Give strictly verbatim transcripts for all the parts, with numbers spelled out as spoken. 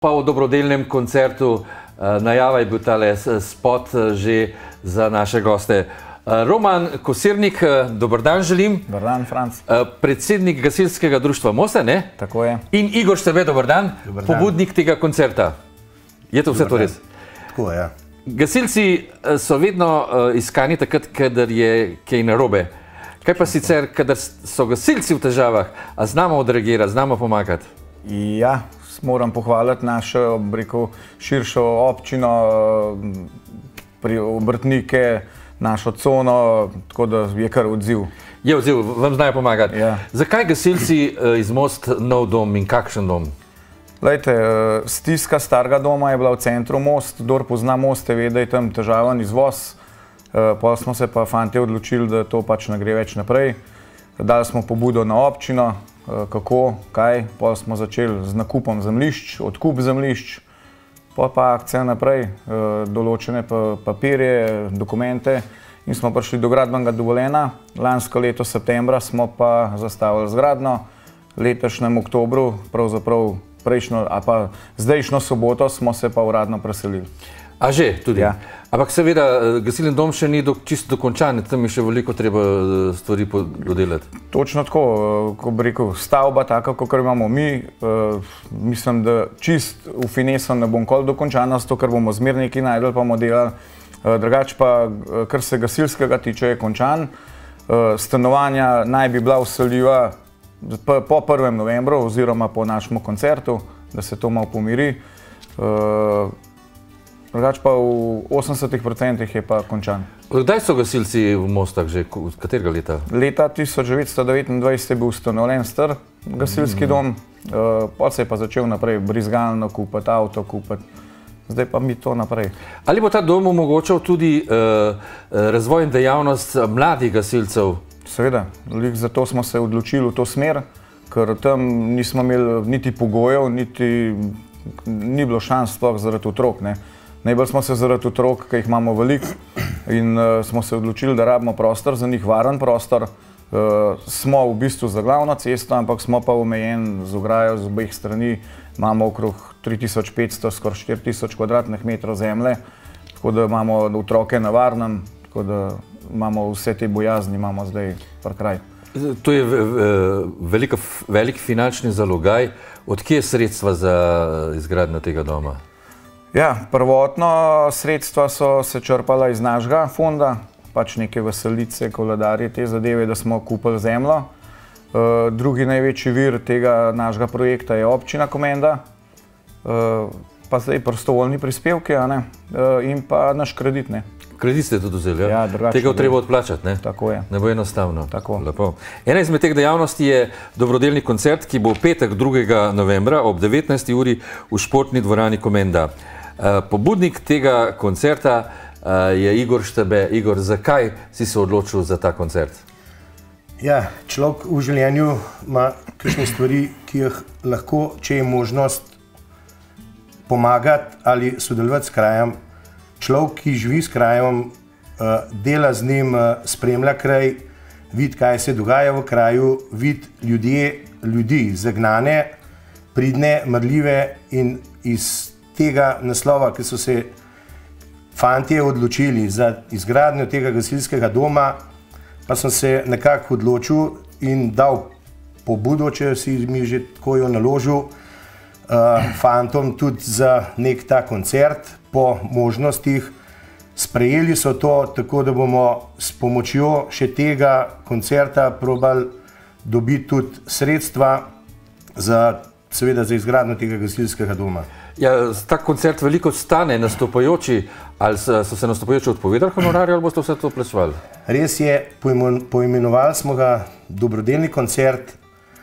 pa o dobrodelnem koncertu. Najava je bil tale spot že za naše goste. Roman Kosirnik, dober dan želim. Dober dan, Franc. Predsednik Gasilskega društva Moste, ne? Tako je. In Igor Štebe, dober dan, dober dan. Pobudnik tega koncerta. Je to vse to res? Tako je, ja. Gasilci so vedno iskani takrat, kadar je kaj narobe. Kaj pa sicer, kadar so gasilci v težavah, a znamo odreagirati, znamo pomagati? Ja, moram pohvaliti našo, rekel, širšo občino, pri obrtnike, našo cono, tako da je kar odziv. Je odziv, vam znajo pomagati. Ja. Zakaj gasilci iz Most nov dom in kakšen dom? Lejte, stiska starega doma je bila v centru Most, kdor pozna Moste, ve, da je tam težaven izvoz. Potem smo se pa fantje odločili, da to pač ne gre več naprej. Dali smo pobudo na občino, kako, kaj, potem smo začeli z nakupom zemljišč, odkup zemljišč, potem pa akcija naprej, določene papirje, dokumente in smo prišli do gradbenega dovoljenja. Lansko leto septembra smo pa zastavili zgradno, letošnjem oktobru, pravzaprav prejšnjo, a pa zdajšnjo soboto smo se pa uradno preselili. A že, tudi? Ja. Ampak seveda, gasilni dom še ni čisto dokončan, tam je še veliko treba stvari dodelati. Točno tako, ko bi rekel, stavba taka, kakor imamo mi, mislim, da čist v finesu ne bom kol dokončana, zato ker bomo zmer nekaj najdeli, pa bomo delali. Drugače pa, kar se gasilskega tiče, je končan. Stanovanja naj bi bila vseljiva po prvem novembru oziroma po našemu koncertu, da se to malo pomiri. Drugače pa v osemdesetih procentih je pa končan. Kdaj so gasilci v Mostah že? Od katerega leta? Leta tisoč devetsto devetindvajset je bil ustanovljen star gasilski dom, potem se je pa začel naprej brizgalno kupiti, avto kupiti. Zdaj pa mi to naprej. Ali bo ta dom omogočal tudi razvoj in dejavnost mladih gasilcev? Seveda, zato smo se odločili v to smer, ker tam nismo imeli niti pogojev, niti ni bilo šans sploh zaradi otrok. Najbolj smo se zaradi otrok, ki jih imamo veliko, in smo se odločili, da rabimo prostor, za njih varen prostor. Smo v bistvu za glavno cesto, ampak smo pa omejeni z ograjo z obeh strani. Imamo okrog tri tisoč petsto, skoraj štiri tisoč kvadratnih metrov zemlje, tako da imamo otroke na varnem, tako da imamo vse te bojazni, imamo zdaj par kraj. To je velik finančni zalogaj. Od kje je sredstva za izgradnjo tega doma? Ja, prvotno sredstva so se črpala iz našega fonda, pač neke veselice, koledarje, te zadeve, da smo kupili zemljo. Drugi največji vir tega našega projekta je občina Komenda, pa zdaj prostovoljni prispevki in pa naš kredit. Kredit ste tudi vzeli, ja? Tega je treba odplačati, ne? Tako je. Ne bo enostavno. Tako. Lepo. Ena izmed teh dejavnosti je dobrodelni koncert, ki bo v petek drugega novembra ob devetnajsti uri v športni dvorani Komenda. Pobudnik tega koncerta je Igor Štebe. Igor, zakaj si se odločil za ta koncert? Ja, človek v življenju ima kakšne stvari, ki jih lahko, če je možnost pomagati ali sodelovati s krajem. Človek, ki živi s krajem, dela z njim, spremlja kraj, vidi, kaj se dogaja v kraju, vidi ljudje, ljudi zagnane, pridne, marljive, in iz tega naslova, ki so se fantje odločili za izgradnjo tega gasilskega doma, pa sem se nekako odločil in dal pobudo, če si mi že tako jo naložil, fantom tudi za nek ta koncert po možnostih. Sprejeli so to, tako da bomo s pomočjo še tega koncerta probali dobiti tudi sredstva za, seveda, za izgradnjo tega gasilskega doma. Ja, ta koncert veliko stane nastopajoči, ali so se nastopajoči odpovedali honorarje, ali boste vse to plačevali? Res je, poimenovali smo ga dobrodelni koncert.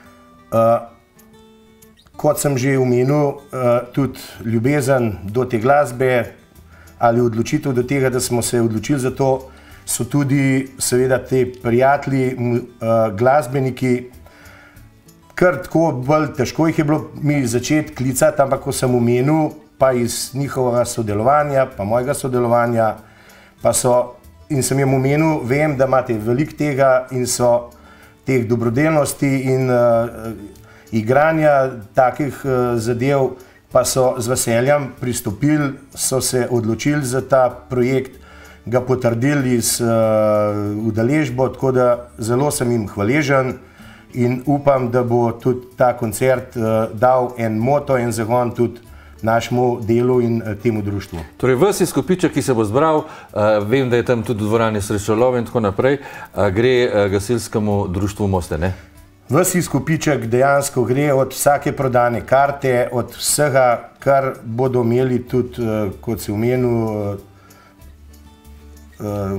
Kot sem že omenil, tudi ljubezen do te glasbe ali odločitev do tega, da smo se odločili za to, so tudi seveda te prijatelji, glasbeniki. Kar tako bolj težko jih je bilo mi začeti klicati, ampak ko sem omenil, pa iz njihovega sodelovanja, pa mojega sodelovanja, pa so, in sem jim omenil, vem, da imate veliko tega in so teh dobrodelnosti in uh, igranja takih uh, zadev, pa so z veseljem pristopili, so se odločili za ta projekt, ga potrdili z uh, udeležbo, tako da zelo sem jim hvaležen in upam, da bo tudi ta koncert uh, dal en moto, en zagon tudi našemu delu in uh, temu društvu. Torej, vsi skupiček, ki se bo zbral, uh, vem, da je tam tudi v dvorani Srečolov in tako naprej, uh, gre uh, gasilskemu društvu Moste, ne? Vsi skupiček dejansko gre od vsake prodane karte, od vsega, kar bodo imeli tudi, uh, kot se omenil, uh,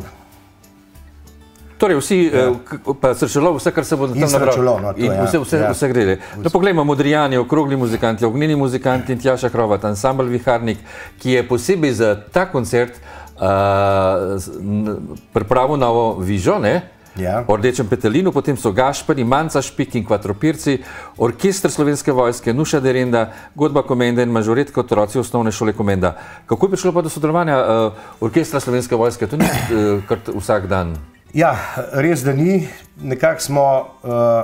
Torej, vsi, ja. pa Srečolov, vse, kar se bodo tam nabrali. No, in vse, vse, ja. vse gre. Da poglejmo, Modrijani, okrogli muzikanti, ognjeni muzikanti in Tjaša Hrovat, ansambl Viharnik, ki je posebej za ta koncert uh, pripravil novo vižo, ne? Ja. O Rdečem petelinu, potem so Gašperi, Manca Špik in Kvatropirci, Orkester Slovenske vojske, Nuša Derenda, Godba Komenda in Mažoretka, otroci osnovne šole Komenda. Kako je prišlo pa do sodelovanja uh, Orkestra Slovenske vojske? To ni uh, kar vsak dan. Ja, res da ni. Nekako smo uh,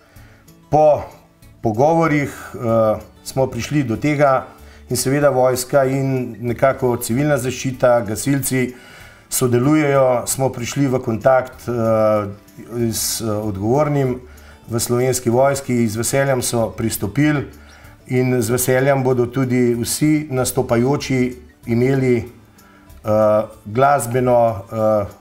po pogovorih uh, smo prišli do tega in seveda vojska in nekako civilna zaščita, gasilci sodelujejo, smo prišli v kontakt uh, s uh, odgovornim v Slovenski vojski, z veseljem so pristopili in z veseljem bodo tudi vsi nastopajoči imeli uh, glasbeno uh,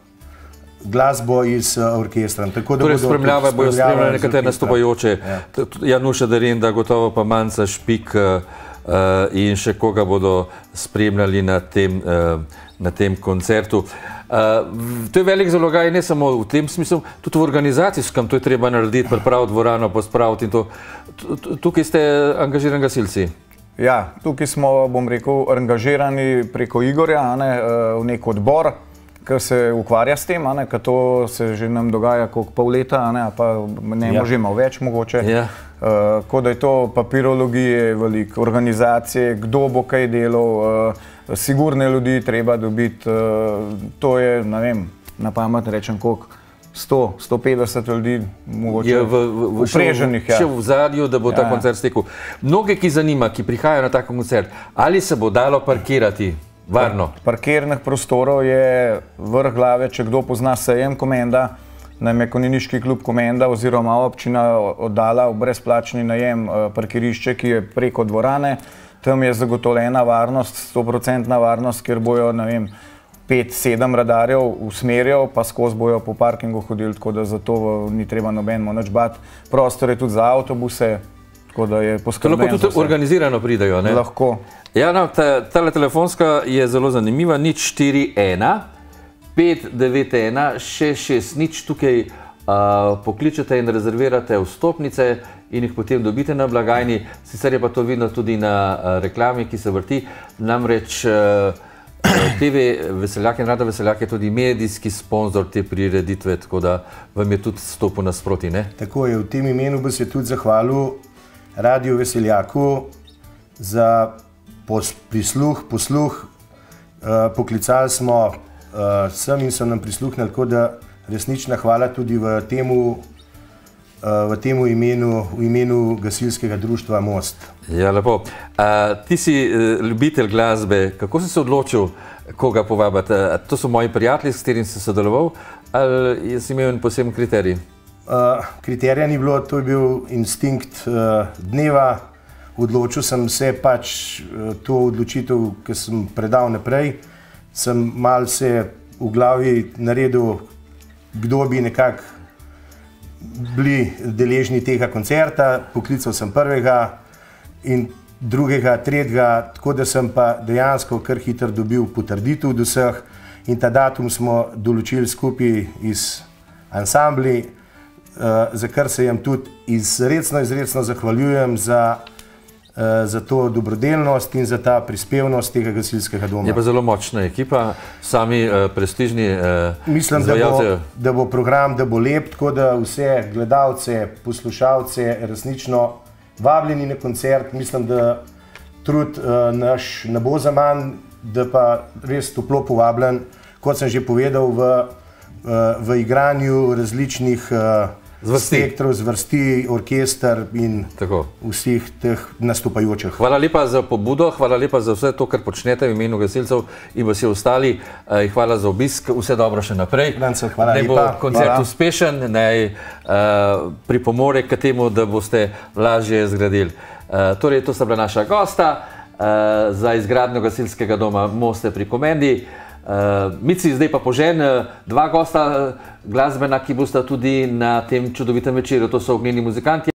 glasbo iz uh, orkestra. Torej, spremljava bojo spremljali nekatere nastopajoče, ja. Januša Derenda, gotovo pa Manca Špik uh, uh, in še koga bodo spremljali na tem, uh, na tem koncertu. Uh, to je velik zalogaj, ne samo v tem smislu, tudi v organizacijskem, to je treba narediti, pripraviti dvorano, pospraviti in to. Tukaj ste angažirani gasilci? Ja, tukaj smo, bom rekel, angažirani preko Igorja, ne, v nek odbor, ki se ukvarja s tem, ker to se že nam dogaja koliko pol leta, ne, pa ne ja. Možemo več mogoče. Ja. Uh, ko da je to papirologije, veliko organizacije, kdo bo kaj delal, uh, sigurne ljudi treba dobiti, uh, to je, ne vem, na pamet rečem koliko, sto, sto petdeset ljudi mogoče upreženih. Še v zadju, da bo ja. Ta koncert stekel. Mnoge, ki zanima, ki prihajajo na tak koncert, ali se bo dalo parkirati? Varno. Parkirnih prostorov je vrh glave, če kdo pozna sejem Komenda, nam je Konjeniški klub Komenda oziroma občina oddala v brezplačni najem parkirišče, ki je preko dvorane. Tam je zagotovljena varnost, stoprocentna varnost, kjer bojo, ne vem, pet, sedem radarjev usmerjal, pa skozi bojo po parkingu hodili, tako da zato ni treba nobenemu nič bati. Prostor je tudi za avtobuse, tako da je poskrbljeno. Lahko tudi organizirano pridejo, ne? Lahko. Ja, no, ta, tale telefonska je zelo zanimiva, nič štiri ena, pet devet ena, šest šest nič, tukaj uh, pokličete in rezervirate vstopnice in jih potem dobite na blagajni, sicer je pa to vidno tudi na uh, reklami, ki se vrti, namreč uh, T V Veseljak in Radio Veseljak je tudi medijski sponzor te prireditve, tako da vam je tudi stopil nasproti, ne? Tako je, v tem imenu bi se tudi zahvalil Radio Veseljaku za prisluh, posluh, uh, poklicali smo uh, sem in so nam prisluhnili, tako da resnična hvala tudi v temu, uh, v temu imenu, v imenu gasilskega društva Most. Ja, lepo. Uh, ti si uh, ljubitelj glasbe, kako si se odločil, koga povabiti? Uh, to so moji prijatelji, s katerim si sodeloval, ali si imel en poseben kriterij? Uh, kriterija ni bilo, to je bil instinkt uh, dneva. Odločil sem se pač to odločitev, ki sem predal naprej, sem mal se v glavi naredil, kdo bi nekako bili deležni tega koncerta, poklical sem prvega in drugega, tretjega, tako da sem pa dejansko kar hitro dobil potrditev od vseh in ta datum smo določili skupaj iz ansambli, za kar se jim tudi izredno, izredno zahvaljujem za za to dobrodelnost in za ta prispevnost tega gasilskega doma. Je pa zelo močna ekipa, sami uh, prestižni uh, Mislim, da bo, da bo program, da bo lep, tako da vse gledalce, poslušalce resnično vabljeni na koncert. Mislim, da trud uh, naš ne bo za manj, da pa res toplo povabljen, kot sem že povedal, v, uh, v igranju različnih uh, spektru, zvrsti, orkester in Tako. vseh teh nastopajočih. Hvala lepa za pobudo, hvala lepa za vse to, kar počnete v imenu gasilcev in vsi ostali. Eh, hvala za obisk, vse dobro še naprej. Dancel, hvala naj bo lepa. koncert Hvala. uspešen, naj uh, pripomore k temu, da boste lažje zgradili. Uh, torej, to sta bila naša gosta uh, za izgradnjo gasilskega doma Moste pri Komendi. Uh, Mici, zdaj pa požen uh, dva gosta uh, glasbena, ki bosta tudi na tem čudovitem večeru, to so Ognjeni muzikanti.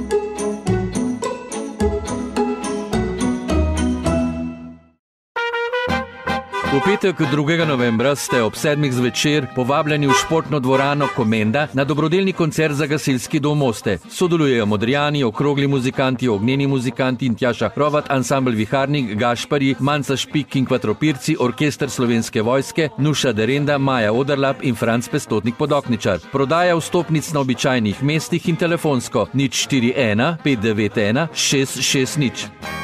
V petek drugega novembra ste ob sedmih zvečer povabljeni v športno dvorano Komenda na dobrodelni koncert za gasilski dom Moste. Sodelujejo Modrijani, Okrogli muzikanti, Ognjeni muzikanti in Tjaša Hrovat, ansambl Viharnik, Gašpari, Manca Špik in Kvatropirci, orkester Slovenske vojske, Nuša Derenda, Maja Oderlap in Franc Pestotnik Podokničar. Prodaja vstopnic na običajnih mestih in telefonsko nič štiri ena pet devet ena šest šest nič.